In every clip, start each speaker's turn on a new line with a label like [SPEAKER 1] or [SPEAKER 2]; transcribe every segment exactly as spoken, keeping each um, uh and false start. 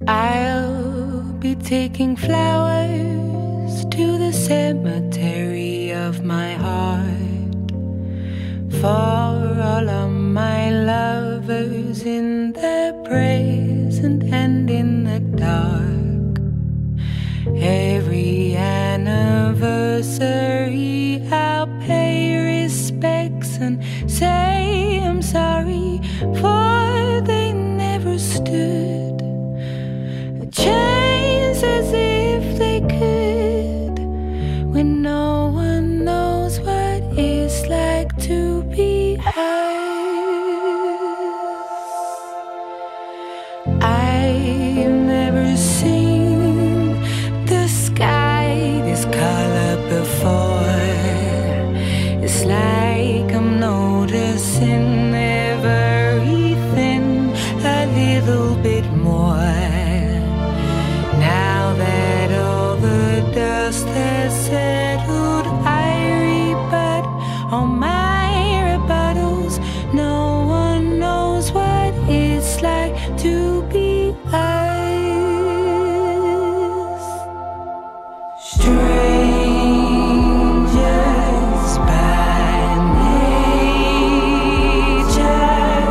[SPEAKER 1] I'll be taking flowers to the cemetery of my heart, for all of my lovers in the present and in the dark. Every anniversary I'll pay respects and say I'm sorry, for they never stood a chance as if they could, when no one knows what it's like to be us. I've never seen the sky this color before. It's like I'm noticing everything a little bit more, now that all the dust has settled. I rebut all my rebuttals. No one knows what it's like to be us. Strangers by nature.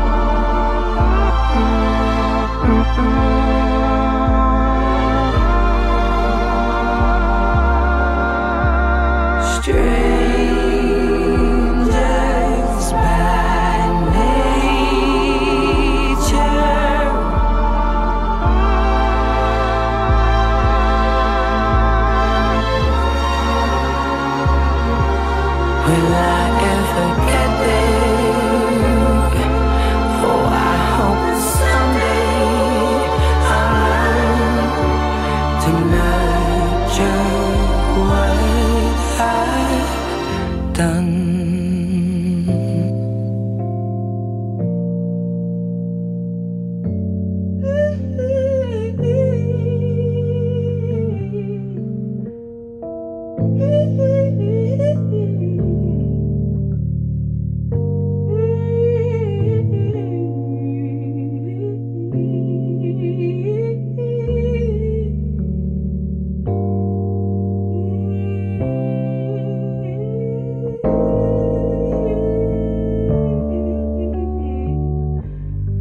[SPEAKER 1] Strangers by nature. Will I ever get there? Oh, I hope someday I'll learn to nurture what I've done.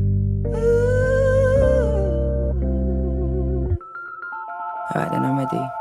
[SPEAKER 1] Alright, then I'm ready.